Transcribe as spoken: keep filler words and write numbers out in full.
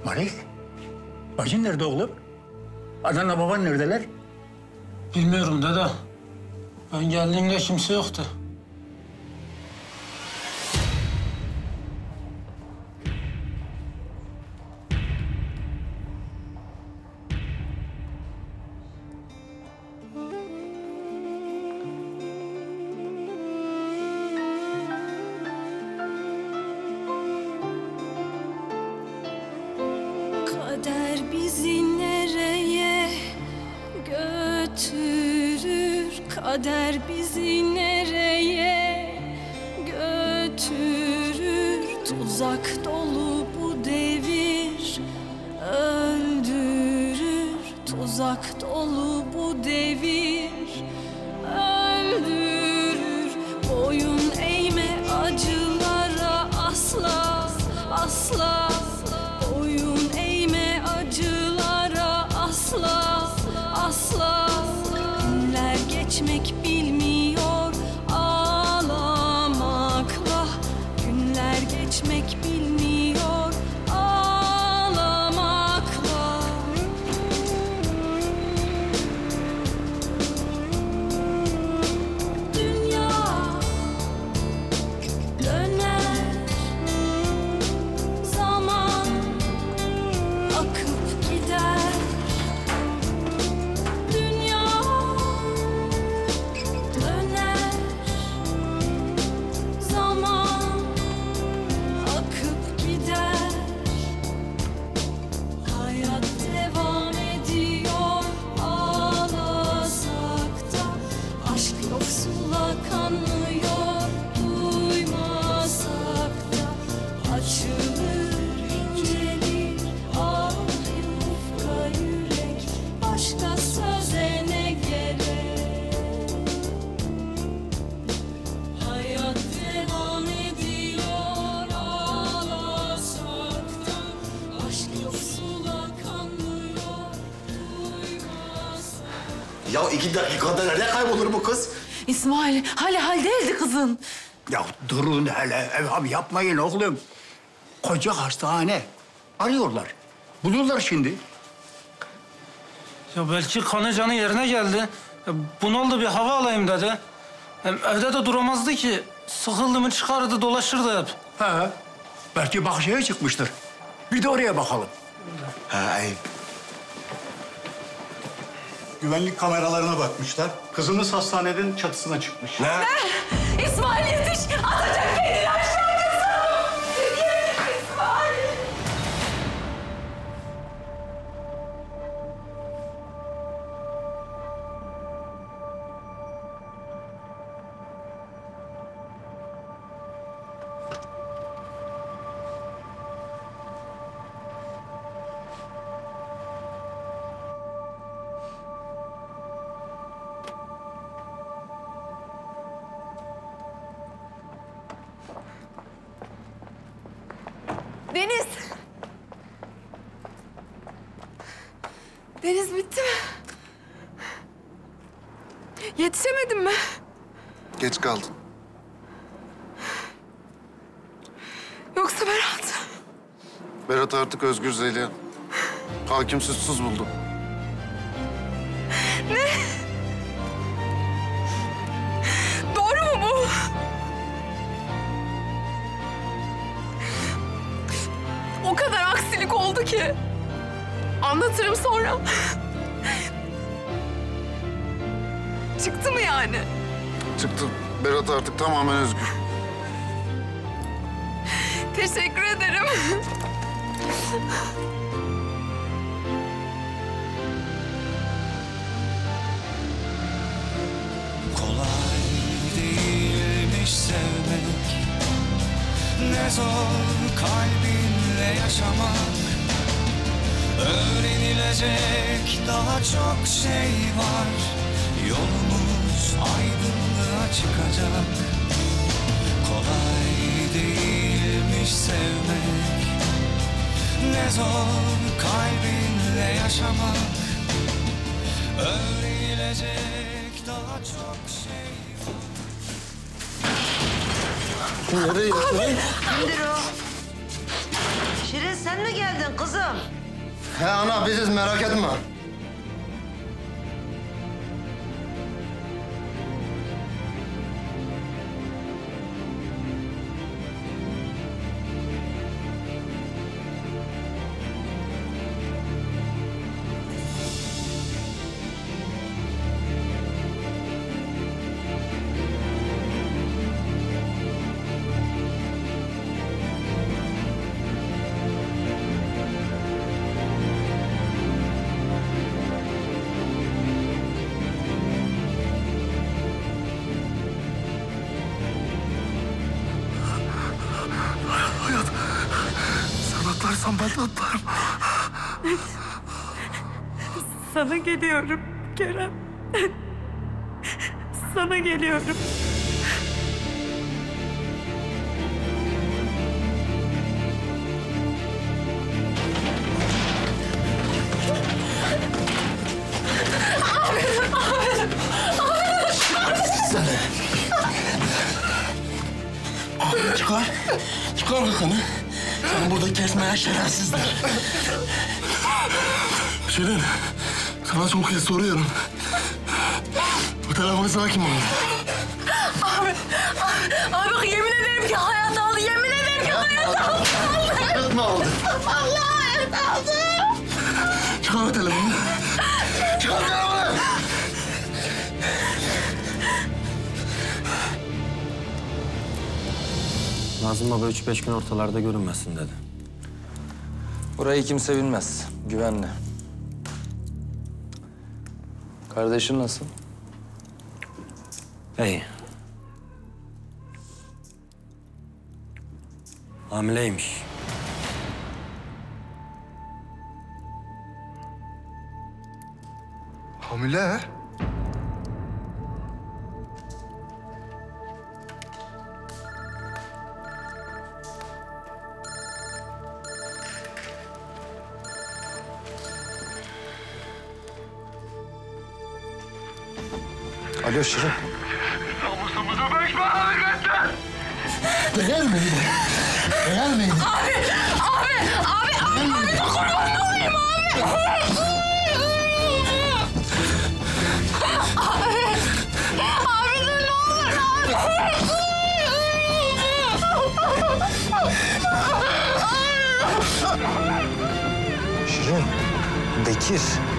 Malik, bacın nerede oğlum? Ananla baban neredeler? Bilmiyorum dede. Ben geldiğimde kimse yoktu. Kader bizi nereye götürür? Kader bizi nereye götürür? Tuzak dolu bu devir öldürür. Tuzak dolu bu devir öldürür. Boyun eğme acılara asla, asla. Boyun eğme acılara asla, asla. Günler geçmek bilmiyor ağlamakla. Günler geçmek bilmiyor ağlamakla. Dünya döner, zaman akıp gider. Dünya döner, zaman akıp gider. Hayat devam ediyor ağlasak da. Aşk yoksula kanmıyor duymasak da. Açılır incelir ah yufka yürek. Başka söze ne gerek? Hayat devam ediyor ağlasak da. Aşk yoksula kanmıyor duymasak. Ya iki dakikada nerede kaybolur bu kız? İsmail, hali hal değildi kızın. Ya durun hele, evham yapmayın oğlum. Koca hastane. Arıyorlar. Bulurlar şimdi. Ya belki kanı canı yerine geldi. Ya bunaldı bir hava alayım dedi. Hem evde de duramazdı ki. Sıkıldı mı çıkardı dolaşırdı hep. Ha, belki bahçeye çıkmıştır. Bir de oraya bakalım. Ha, iyi. Güvenlik kameralarına bakmışlar. Kızımız hastanenin çatısına çıkmış. Ne? İsmail yetiş, atacak kendini aşağı kızım. Yetiş İsmail. Deniz. Deniz bitti mi? Yetişemedim mi? Geç kaldın. Yoksa Berat. Berat artık özgür Zeliha. Hakim suçsuz buldu. Doğru mu bu? O kadar aksilik oldu ki. Anlatırım sonra. Çıktı mı yani? Çıktı. Berat artık tamamen özgür. Teşekkür ederim. Kolay değilmiş sevmek, ne zor kalbinle yaşamak. Öğrenilecek daha çok şey var. Yolumuz aydınlığa çıkacak. Kolay değilmiş sevmek, ne zor kalbinle yaşamak. Öğrenilecek daha çok şey var. Nereye? Kimdir o? Şirin sen sen mi geldin kızım? He ana biziz merak etme. Atlarsam ben de atlarım. Sana geliyorum Kerem. Sana geliyorum. Çıkar. Çıkar kakanı. Sen burada kesmeyen şerefsizler. Şirin, sana son kez soruyorum. Bu telefonu sana kim aldı? Abi, abi, abi bak yemin ederim ki hayat aldı. Yemin ederim ki hayat aldı. Hayat mı aldı? Allah hayat aldı. Çıkar o telefonu. Çıkar telefonu. Nazım Baba üç beş gün ortalarda görünmesin dedi. Burayı kimse bilmez. Güvenli. Kardeşin nasıl? İyi. Hamileymiş. Hamile. Alo Şirin. Namusumuzu beş para verecekler. Değer miydi? Değer miydi? Abi, abi, abi, abi, abi de kurban olayım abi. Abi, abi dur ne olur abi. Şirin, Bekir.